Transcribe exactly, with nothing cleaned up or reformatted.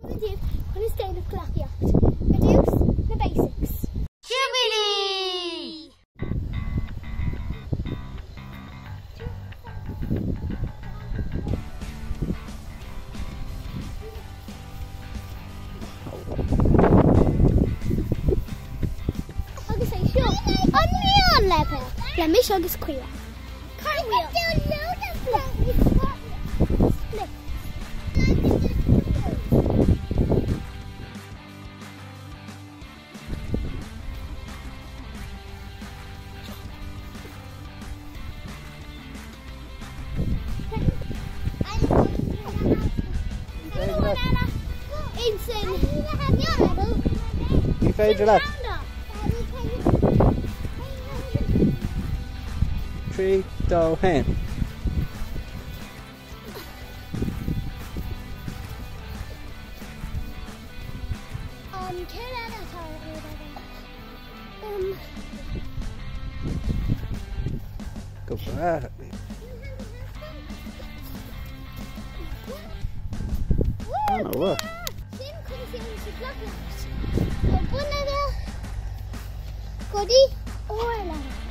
Bedoel, gewoon een stenen klagjacht. Bedoel, de basics. Jubilee! Agus é seo, an mí an lepe, le mis agus cuia. Cartwheel. Split. Die féidir le. Trí, dó, hen. Um, Carolina Um. Go for that. I don't know what. Cody, oh,